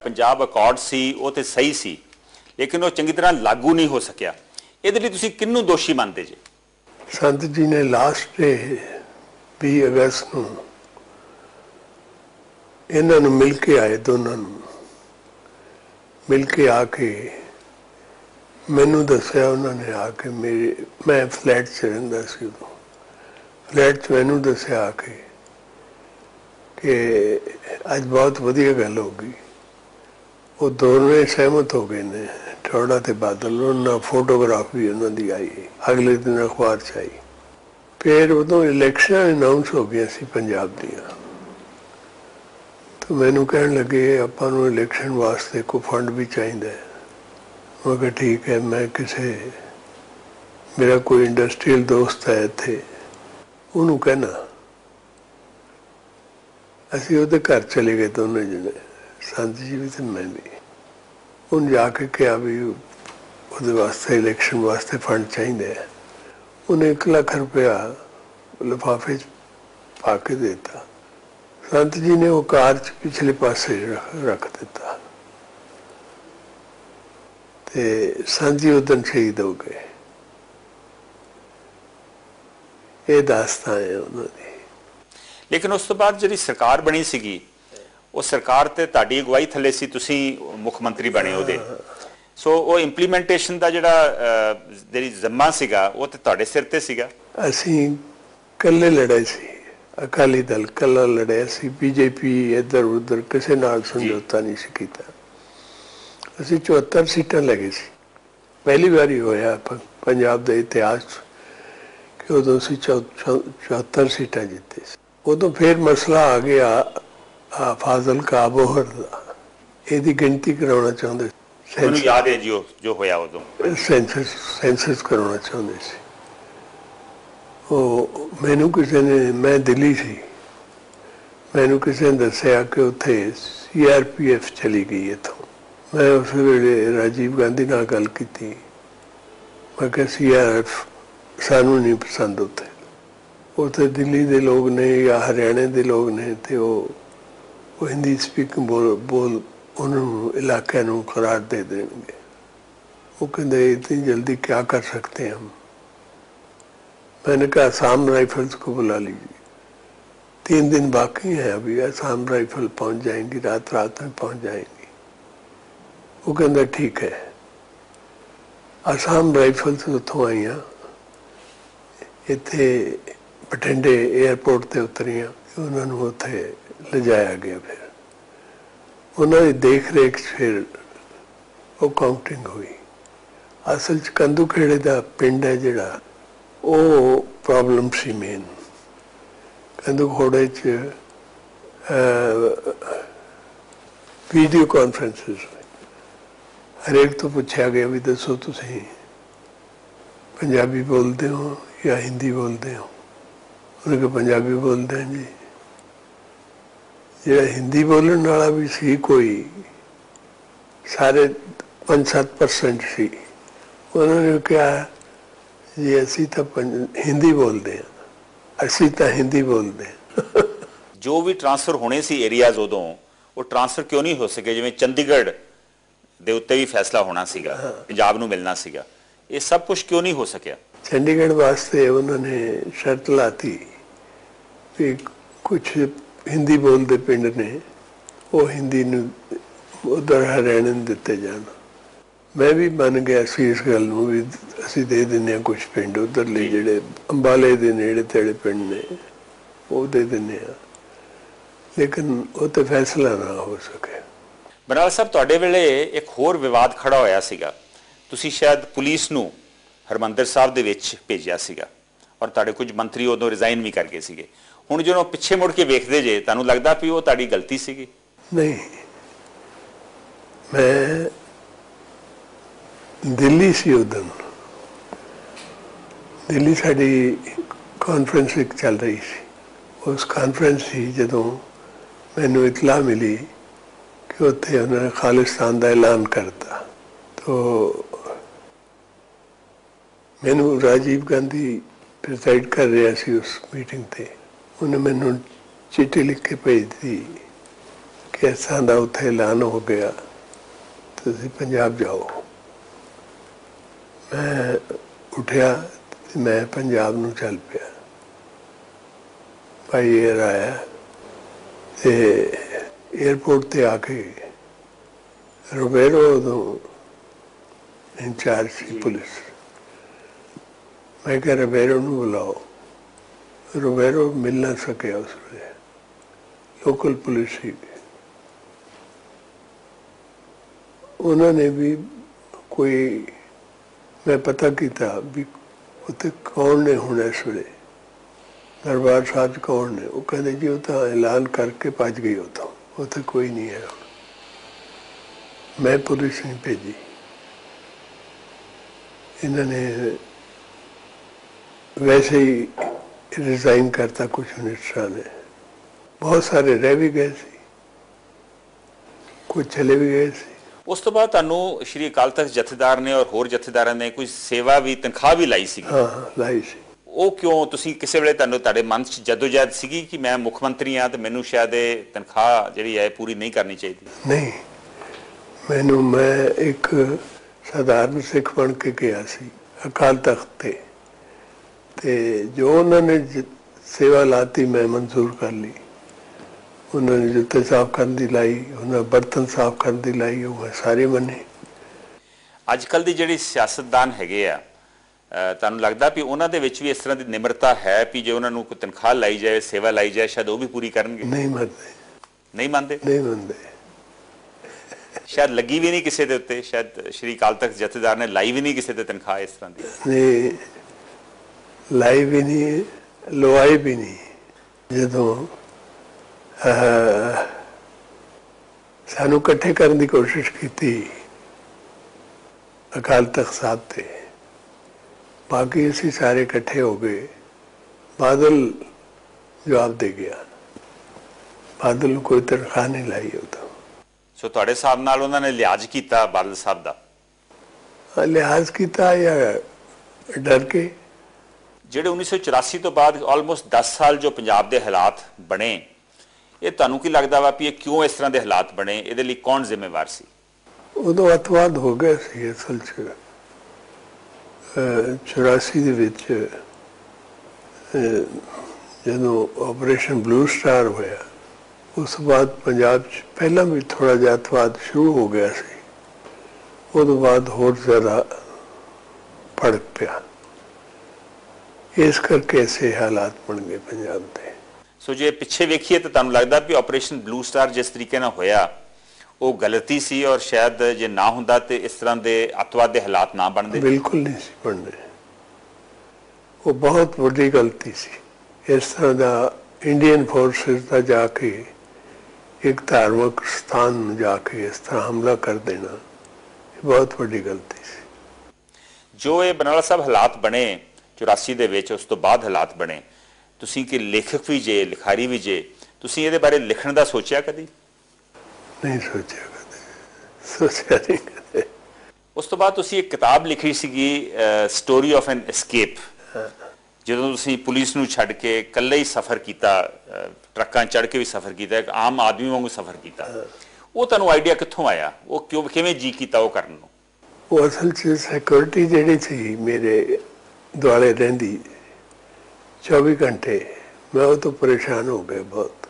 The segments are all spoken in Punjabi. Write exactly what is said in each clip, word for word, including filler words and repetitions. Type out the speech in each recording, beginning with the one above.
पंजाब अकॉर्ड सी वो तो सही सी लेकिन वो चंगी तरह लागू नहीं हो सकिया। ये तुसीं किन्नू दोषी मानते जे? संत जी ने लास्ट डे बीस अगस्त को इन्होंने मिल के आए, दोनों मिल के आके मैनू दसिया, उन्होंने आके मेरे मैं फ्लैट च रहिंदा सी उदों, फ्लैट च मैनू दसिया आके कि अज बहुत वधिया गल हो गई। वो दोनों सहमत हो गए ने, ठौड़ा ते बादल। उन्होंने फोटोग्राफ भी उन्होंने आई, अगले दिन अखबार च आई। फिर उदों इलैक्शन अनाउंस हो गई सी पंजाब दियां, तो मैनू कहन लगे आपां नूं इलैक्शन वास्ते कोई फंड भी चाहिए। मैं कहा ठीक है, मैं किसे मेरा कोई इंडस्ट्रीयल दोस्त है इत्थे, उन्होंने कहना। असीं उहदे घर चले गए दोनों जने, संत जी भी तो मैं भी। उन्हें जाके कहा भी उहदे वास्ते इलैक्शन वास्ते फंड चाहिए। उन्हें एक लाख रुपया लिफाफे च पा के देता। संत जी ने वो कार च पिछले पासे रख, रख दिता ते संत जी उस दिन शहीद हो गए। ये दास्तान है उन्होंने। लेकिन उस तो बाद जिहड़ी सरकार बनी सीगी वो सरकार ते तुहाडी अगवाई थले सी, तुसीं मुख मंत्री बने उहदे, सो वो इंप्लीमेंटेशन का जिहड़ा जिहड़ी जिम्मा सीगा वो ते तुहाडे सिर ते सीगा। असीं कल्ले लड़े सी, अकाली दल कल्ला लड़िया सी, बीजेपी इधर उधर किसी नाल समझौता नहीं सी कीता। असीं चौहत्तर सीटां लगे सी, पहली बारी होया पंजाब के इतिहास कि उदों असीं चौहत्तर सीटां जीते सी। उदों फिर मसला आ गया आ फाजल का अबोहर का, यदी गिनती कराना चाहते, याद है जो जो होया उदों सेंसस सेंसस कराना चाहते सी। वो मैनू किसी ने, मैं दिल्ली सी, मैनू किसी ने दसिया कि उत्थे सी आर पी एफ चली गई इथों। मैं उस वेले राजीव गांधी नाल गल कीती, मैं कहा सी आर एफ सानू नहीं पसंद, उत्थे उत्थे दिल्ली दे लोग ने या हरियाणे दे लोग ने, ते वो वो हिंदी स्पीकिंग बोल बोल उन्होंने इलाके नूं करार दे देंगे। वो कहते इतनी जल्दी क्या कर सकते हैं हम। मैंने कहा असम राइफल्स को बुला लीजिए, तीन दिन बाकी हैं अभी, असम राइफल पहुंच जाएंगी, रात रात में पहुंच जाएंगी। वो कहता ठीक है। असम राइफल्स उतों आई इत्थे बठिंडे एयरपोर्ट ते उतरियां, उन्होंने उत्थे ले जाया गया। फिर उन्होंने देख रेख फिर वो काउंटिंग हुई। असल च कंदू खेड़े का पिंड है जिहड़ा, वो प्रॉब्लम सी मेन। कंदू खोड़े च वीडियो कॉन्फ्रेंसिस हरेक तो पूछा गया भी दसो तुसीं पंजाबी बोलते हो या हिंदी बोलते हो। उन्होंने कहा पंजाबी बोलते हैं जी। जो हिंदी बोलने वाला भी सी कोई सारे पांच सत्त परसेंट सी। उन्होंने कहा जी असी तो हिंदी बोलते हैं, असी तो हिंदी बोलते हैं। जो भी ट्रांसफर होने सी एरियाज उदों वो ट्रांसफर क्यों नहीं हो सके? जिवें चंडीगढ़ दे उत्ते भी फैसला होना सीगा, पंजाब नूं मिलना सीगा, ये सब कुछ क्यों नहीं हो सकिया? चंडीगढ़ वास्ते उन्होंने शर्त लाती कि कुछ हिंदी बोलते पिंड ने वो हिंदी उधर हरियाणे में दिते जान। मैं भी मान गया सी इस गल नूं भी असीं दे दिंदे हां कुछ पिंड उधरले जिहड़े अंबाले दे नेड़े तेड़े पिंड ने, वो दे दिंदे हां, लेकिन वो तो फैसला ना हो सके। बरनाला साहब तुहाडे वेले एक होर विवाद खड़ा होया सीगा, तुसीं शायद पुलिस नूं हरमंदर साहब दे विच भेजिया सीगा और तुहाडे कुछ मंत्री उदों रिजाइन भी कर गए सीगे। हुण ਜਦੋਂ ਪਿੱਛੇ ਮੁੜ ਕੇ ਵੇਖਦੇ ਜੇ ਤੁਹਾਨੂੰ ਲੱਗਦਾ ਵੀ ਉਹ ਤੁਹਾਡੀ ਗਲਤੀ ਸੀਗੀ? नहीं, मैं दिल्ली सी उस दिन, दिल्ली साड़ी कॉन्फ्रेंस एक चल रही सी। उस कॉन्फ्रेंस ही जदों मैनू इतला मिली कि उत्थे उन्होंने खालिस्तान का ऐलान करता, तो मैनू राजीव गांधी प्रिसाइड कर रहा सी उस मीटिंग ते। उन्हें मैनू चिट्ठी लिख के भेज दी कि ਕਿ ਇਸ ਤਰ੍ਹਾਂ ਦਾ ਉੱਥੇ ਐਲਾਨ ਹੋ ਗਿਆ, ਤੁਸੀਂ ਪੰਜਾਬ ਜਾਓ। ਮੈਂ ਉੱਠਿਆ ਤੇ ਮੈਂ ਪੰਜਾਬ ਨੂੰ ਚੱਲ ਪਿਆ। ਭਾਈ ਏਅਰ ਆਇਆ ਤੇ ਏਅਰਪੋਰਟ ਤੇ ਆ ਕੇ ਰੋਬੇਰੋ ਉਦੋਂ ਇੰਚਾਰਜ ਸੀ ਪੁਲਿਸ। ਮੈਂ ਕਿਹਾ ਰੋਬੇਰੋ ਨੂੰ ਬੁਲਾਓ। ਰੋਬੇਰੋ ਮਿਲ ਨਾ ਸਕਿਆ ਉਸ ਵੇਲੇ, ਲੋਕਲ ਪੁਲਿਸ ਸੀ। ਉਹਨਾਂ ਨੇ ਵੀ ਕੋਈ, ਮੈਂ ਪਤਾ ਕੀਤਾ ਵੀ ਉੱਥੇ ਕੌਣ ਨੇ ਹੁਣ ਇਸ ਵੇਲੇ ਦਰਬਾਰ ਸਾਹਿਬ 'ਚ ਕੌਣ ਨੇ। ਉਹ ਕਹਿੰਦੇ ਜੀ ਉਹ ਤਾਂ ਐਲਾਨ ਕਰਕੇ ਭੱਜ ਗਈ, ਉੱਥੋਂ ਉੱਥੇ ਕੋਈ ਨਹੀਂ ਹੈ। ਮੈਂ ਪੁਲਿਸ ਨਹੀਂ ਭੇਜੀ, ਇਹਨਾਂ ਨੇ ਵੈਸੇ ਹੀ ਰਿਜ਼ਾਈਨ ਕਰਤਾ ਕੁਝ ਮਿਨਿਸਟਰਾਂ ਨੇ। ਬਹੁਤ ਸਾਰੇ ਰਹਿ ਵੀ ਗਏ ਸੀ, ਕੁਝ ਚਲੇ ਵੀ ਗਏ ਸੀ। ਉਸ ਤੋਂ ਬਾਅਦ ਤੁਹਾਨੂੰ ਸ਼੍ਰੀ ਅਕਾਲ ਤਖਤ ਜਥੇਦਾਰ ਨੇ ਔਰ ਹੋਰ ਜਥੇਦਾਰਾਂ ਨੇ ਕੋਈ ਸੇਵਾ ਵੀ, ਤਨਖਾਹ ਵੀ ਲਾਈ ਸੀ? ਹਾਂ, ਲਾਈ ਸੀ। ਉਹ ਕਿਉਂ? ਤੁਸੀਂ ਕਿਸੇ ਵੇਲੇ ਤੁਹਾਨੂੰ ਤੁਹਾਡੇ ਮਨ 'ਚ ਜਦੋਜਹਿਦ ਸੀਗੀ ਕਿ ਮੈਂ ਮੁੱਖ ਮੰਤਰੀ ਹਾਂ ਤੇ ਮੈਨੂੰ ਸ਼ਾਇਦ ਇਹ ਤਨਖਾਹ ਜਿਹੜੀ ਹੈ ਪੂਰੀ ਨਹੀਂ ਕਰਨੀ ਚਾਹੀਦੀ? ਨਹੀਂ, ਮੈਨੂੰ, ਮੈਂ ਇੱਕ ਸਧਾਰਨ ਸਿੱਖ ਬਣ ਕੇ ਗਿਆ ਸੀ ਅਕਾਲ ਤਖਤ ਤੇ, ਤੇ ਜੋ ਉਹਨਾਂ ਨੇ ਸੇਵਾ ਲਾਤੀ ਮੈਂ ਮਨਜ਼ੂਰ ਕਰ ਲਈ। ਉਹਨਾਂ ਨੇ ਜੁੱਤੇ ਸਾਫ਼ ਕਰਨ ਦੀ ਲਾਈ, ਉਹਨਾਂ ਬਰਤਨ ਸਾਫ਼ ਕਰਨ ਦੀ ਲਾਈ, ਉਹ ਮੈਂ ਸਾਰੇ ਮੰਨੇ। ਅੱਜ ਕੱਲ੍ਹ ਦੀ ਜਿਹੜੀ ਸਿਆਸਤਦਾਨ ਹੈਗੇ ਆ, ਤੁਹਾਨੂੰ ਲੱਗਦਾ ਵੀ ਉਹਨਾਂ ਦੇ ਵਿੱਚ ਵੀ ਇਸ ਤਰ੍ਹਾਂ ਦੀ ਨਿਮਰਤਾ ਹੈ ਵੀ ਜੇ ਉਹਨਾਂ ਨੂੰ ਕੋਈ ਤਨਖਾਹ ਲਾਈ ਜਾਏ, ਸੇਵਾ ਲਾਈ ਜਾਏ, ਸ਼ਾਇਦ ਉਹ ਵੀ ਪੂਰੀ ਕਰਨਗੇ? ਨਹੀਂ ਮੰਨਦੇ। ਨਹੀਂ ਮੰਨਦੇ? ਨਹੀਂ ਮੰਨਦੇ। ਸ਼ਾਇਦ ਲੱਗੀ ਵੀ ਨਹੀਂ ਕਿਸੇ ਦੇ ਉੱਤੇ, ਸ਼ਾਇਦ ਸ਼੍ਰੀ ਅਕਾਲ ਤਖਤ ਜਥੇਦਾਰ ਨੇ ਲਾਈ ਵੀ ਨਹੀਂ ਕਿਸੇ ਤੇ ਤਨਖਾਹ ਇਸ ਤਰ੍ਹਾਂ ਦੀ? ਨਹੀਂ, ਲਾਈ ਵੀ ਨਹੀਂ, ਲਵਾਈ ਵੀ ਨਹੀਂ। ਜਦੋਂ ਸਾਨੂੰ ਇਕੱਠੇ ਕਰਨ ਦੀ ਕੋਸ਼ਿਸ਼ ਕੀਤੀ ਅਕਾਲ ਤਖਤ ਸਾਹਿਬ ਤੇ, ਬਾਕੀ ਅਸੀਂ ਸਾਰੇ ਇਕੱਠੇ ਹੋ ਗਏ। ਬਾਦਲ ਜਵਾਬ ਦੇ ਗਿਆ, ਬਾਦਲ ਨੂੰ ਕੋਈ ਤਨਖਾਹ ਨਹੀਂ ਲਾਈ ਉਦੋਂ। ਸੋ ਤੁਹਾਡੇ ਹਿਸਾਬ ਨਾਲ ਉਹਨਾਂ ਨੇ ਲਿਹਾਜ਼ ਕੀਤਾ ਬਾਦਲ ਸਾਹਿਬ ਦਾ? ਲਿਹਾਜ਼ ਕੀਤਾ ਜਾਂ ਡਰ ਕੇ? ਜਿਹੜੇ ਉੱਨੀ ਸੌ ਚੁਰਾਸੀ ਤੋਂ ਬਾਅਦ ਆਲਮੋਸਟ ਦਸ ਸਾਲ ਜੋ ਪੰਜਾਬ ਦੇ ਹਾਲਾਤ ਬਣੇ, ਇਹ ਤੁਹਾਨੂੰ ਕੀ ਲੱਗਦਾ ਵਾ ਵੀ ਇਹ ਕਿਉਂ ਇਸ ਤਰ੍ਹਾਂ ਦੇ ਹਾਲਾਤ ਬਣੇ? ਇਹਦੇ ਲਈ ਕੌਣ ਜ਼ਿੰਮੇਵਾਰ ਸੀ? ਉਦੋਂ ਅੱਤਵਾਦ ਹੋ ਗਿਆ ਸੀ ਅਸਲ 'ਚ। ਚੁਰਾਸੀ ਦੇ ਵਿੱਚ ਜਦੋਂ ਆਪਰੇਸ਼ਨ ਬਲੂ ਸਟਾਰ ਹੋਇਆ, ਉਸ ਤੋਂ ਬਾਅਦ ਪੰਜਾਬ 'ਚ ਪਹਿਲਾਂ ਵੀ ਥੋੜ੍ਹਾ ਜਿਹਾ ਅੱਤਵਾਦ ਸ਼ੁਰੂ ਹੋ ਗਿਆ ਸੀ। ਉਹਦੋਂ ਬਾਅਦ ਹੋਰ ਜ਼ਿਆਦਾ ਭੜਕ ਪਿਆ, ਇਸ ਕਰਕੇ ਐਸੇ ਹਾਲਾਤ ਬਣ ਗਏ ਪੰਜਾਬ ਦੇ। ਸੋ ਜੇ ਪਿੱਛੇ ਵੇਖੀਏ ਤਾਂ ਤੁਹਾਨੂੰ ਲੱਗਦਾ ਵੀ ਆਪਰੇਸ਼ਨ ਬਲੂ ਸਟਾਰ ਜਿਸ ਤਰੀਕੇ ਨਾਲ ਹੋਇਆ ਉਹ ਗਲਤੀ ਸੀ, ਔਰ ਸ਼ਾਇਦ ਜੇ ਨਾ ਹੁੰਦਾ ਤੇ ਇਸ ਤਰ੍ਹਾਂ ਦੇ ਅੱਤਵਾਦ ਦੇ ਹਾਲਾਤ ਨਾ ਬਣਦੇ? ਬਿਲਕੁਲ ਨਹੀਂ ਸੀ ਬਣਦੇ। ਉਹ ਬਹੁਤ ਵੱਡੀ ਗਲਤੀ ਸੀ। ਇਸ ਤਰ੍ਹਾਂ ਦਾ ਇੰਡੀਅਨ ਫੋਰਸਿਸ ਦਾ ਜਾ ਕੇ ਇੱਕ ਧਾਰਮਿਕ ਸਥਾਨ ਜਾ ਕੇ ਇਸ ਤਰ੍ਹਾਂ ਹਮਲਾ ਕਰ ਦੇਣਾ, ਇਹ ਬਹੁਤ ਵੱਡੀ ਗਲਤੀ ਸੀ। ਜੋ ਇਹ ਬਰਨਾਲਾ ਸਾਹਿਬ ਹਾਲਾਤ ਬਣੇ ਚੁਰਾਸੀ ਦੇ ਵਿੱਚ, ਉਸ ਤੋਂ ਬਾਅਦ ਹਾਲਾਤ ਬਣੇ, ਤੁਸੀਂ ਕਿ ਲੇਖਕ ਵੀ ਜੇ, ਲਿਖਾਰੀ ਵੀ ਜੇ, ਤੁਸੀਂ ਇਹਦੇ ਬਾਰੇ ਲਿਖਣ ਦਾ ਸੋਚਿਆ ਕਦੀ? ਨਹੀਂ ਸੋਚਿਆ ਕਦੇ, ਸੋਚਿਆ ਨਹੀਂ ਕਦੇ। ਉਸ ਤੋਂ ਬਾਅਦ ਤੁਸੀਂ ਇੱਕ ਕਿਤਾਬ ਲਿਖੀ ਸੀਗੀ ਸਟੋਰੀ ਆਫ ਐਨ ਐਸਕੇਪ, ਜਦੋਂ ਤੁਸੀਂ ਪੁਲਿਸ ਨੂੰ ਛੱਡ ਕੇ ਇਕੱਲੇ ਹੀ ਸਫ਼ਰ ਕੀਤਾ, ਟਰੱਕਾਂ ਚੜ੍ਹ ਕੇ ਵੀ ਸਫ਼ਰ ਕੀਤਾ, ਇੱਕ ਆਮ ਆਦਮੀ ਵਾਂਗੂ ਸਫ਼ਰ ਕੀਤਾ। ਉਹ ਤੁਹਾਨੂੰ ਆਈਡੀਆ ਕਿੱਥੋਂ ਆਇਆ? ਉਹ ਕਿਉਂ, ਕਿਵੇਂ ਜੀ ਕੀਤਾ ਉਹ ਕਰਨ ਨੂੰ? ਉਹ ਅਸਲ 'ਚ ਸਿਕਿਉਰਿਟੀ ਜਿਹੜੀ ਸੀ ਮੇਰੇ ਦੁਆਲੇ ਰਹਿੰਦੀ ਚੌਵੀ ਘੰਟੇ, ਮੈਂ ਉਹ ਤੋਂ ਪਰੇਸ਼ਾਨ ਹੋ ਗਿਆ ਬਹੁਤ।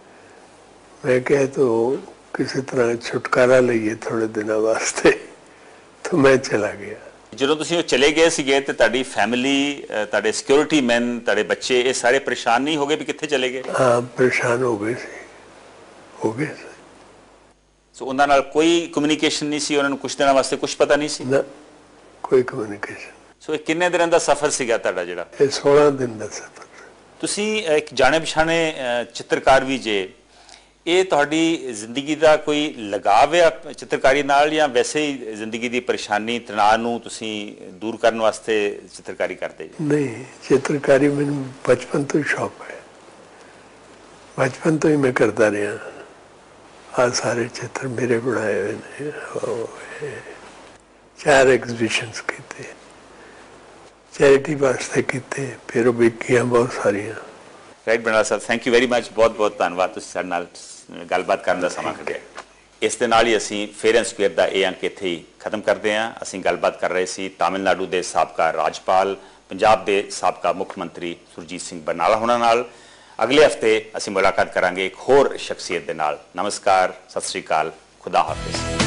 ਮੈਂ ਕਿਹਾ ਤੋ ਕਿਸੇ ਤਰ੍ਹਾਂ ਛੁਟਕਾਰਾ ਲਈਏ ਥੋੜੇ ਦਿਨਾਂ ਵਾਸਤੇ, ਤਾਂ ਮੈਂ ਚਲਾ ਗਿਆ। ਜਦੋਂ ਤੁਸੀਂ ਉਹ ਚਲੇ ਗਏ ਸੀਗੇ ਤੇ ਤੁਹਾਡੀ ਫੈਮਿਲੀ, ਤੁਹਾਡੇ ਸਿਕਿਉਰਿਟੀ ਮੈਨ, ਤੁਹਾਡੇ ਬੱਚੇ, ਇਹ ਸਾਰੇ ਪਰੇਸ਼ਾਨ ਨਹੀਂ ਹੋ ਗਏ ਵੀ ਕਿੱਥੇ ਚਲੇ ਗਏ? ਹਾਂ, ਪਰੇਸ਼ਾਨ ਹੋ ਗਏ ਸੀ, ਹੋ ਗਏ ਸੀ। ਸੋ ਉਹਨਾਂ ਨਾਲ ਕੋਈ ਕਮਿਊਨੀਕੇਸ਼ਨ ਨਹੀਂ ਸੀ? ਉਹਨਾਂ ਨੂੰ ਕੁਝ ਦਿਨਾਂ ਵਾਸਤੇ ਕੁਝ ਪਤਾ ਨਹੀਂ ਸੀ? ਨਾ, ਕੋਈ ਕਮਿਊਨੀਕੇਸ਼ਨ। ਸੋ ਇਹ ਕਿੰਨੇ ਦਿਨਾਂ ਦਾ ਸਫ਼ਰ ਸੀਗਾ ਤੁਹਾਡਾ ਜਿਹੜਾ? ਇਹ ਸੋਲਾਂ ਦਿਨ ਦਾ ਸਫ਼ਰ। ਤੁਸੀਂ ਇੱਕ ਜਾਣੇ ਪਛਾਣੇ ਚਿੱਤਰਕਾਰ ਵੀ ਜੇ, ਇਹ ਤੁਹਾਡੀ ਜ਼ਿੰਦਗੀ ਦਾ ਕੋਈ ਲਗਾਵ ਹੈ ਚਿੱਤਰਕਾਰੀ ਨਾਲ, ਜਾਂ ਵੈਸੇ ਹੀ ਜ਼ਿੰਦਗੀ ਦੀ ਪਰੇਸ਼ਾਨੀ, ਤਣਾਅ ਨੂੰ ਤੁਸੀਂ ਦੂਰ ਕਰਨ ਵਾਸਤੇ ਚਿੱਤਰਕਾਰੀ ਕਰਦੇ? ਨਹੀਂ, ਚਿੱਤਰਕਾਰੀ ਮੈਨੂੰ ਬਚਪਨ ਤੋਂ ਹੀ ਸ਼ੌਕ ਹੈ, ਬਚਪਨ ਤੋਂ ਹੀ ਮੈਂ ਕਰਦਾ ਰਿਹਾ। ਆਹ ਸਾਰੇ ਚਿੱਤਰ ਮੇਰੇ ਬਣਾਏ ਹੋਏ ਨੇ। ਚਾਰ ਐਗਜ਼ੀਬਿਸ਼ਨਸ ਕੀਤੇ, ਚੈਰਿਟੀ ਵਾਸਤੇ ਕੀਤੇ, ਫਿਰ ਉਹ ਵਿਕੀਆਂ ਬਹੁਤ ਸਾਰੀਆਂ। ਰਾਈਟ ਬਰਨਾਲਾ ਸਾਹਿਬ, ਥੈਂਕ ਯੂ ਵੈਰੀ ਮਚ, ਬਹੁਤ ਬਹੁਤ ਧੰਨਵਾਦ, ਤੁਸੀਂ ਸਾਡੇ ਨਾਲ ਗੱਲਬਾਤ ਕਰਨ ਦਾ ਸਮਾਂ ਕੱਢਿਆ। ਇਸ ਦੇ ਨਾਲ ਹੀ ਅਸੀਂ ਫੇਅਰ ਐਂਡ ਸਕੁਏਅਰ ਦਾ ਇਹ ਅੰਕ ਇੱਥੇ ਹੀ ਖਤਮ ਕਰਦੇ ਹਾਂ। ਅਸੀਂ ਗੱਲਬਾਤ ਕਰ ਰਹੇ ਸੀ ਤਾਮਿਲਨਾਡੂ ਦੇ ਸਾਬਕਾ ਰਾਜਪਾਲ, ਪੰਜਾਬ ਦੇ ਸਾਬਕਾ ਮੁੱਖ ਮੰਤਰੀ ਸੁਰਜੀਤ ਸਿੰਘ ਬਰਨਾਲਾ ਹੋਣਾ ਨਾਲ। ਅਗਲੇ ਹਫਤੇ ਅਸੀਂ ਮੁਲਾਕਾਤ ਕਰਾਂਗੇ ਇੱਕ ਹੋਰ ਸ਼ਖਸੀਅਤ ਦੇ ਨਾਲ। ਨਮਸਕਾਰ, ਸਤਿ ਸ੍ਰੀ ਅਕਾਲ, ਖੁਦਾ ਹਾਫਿਜ਼।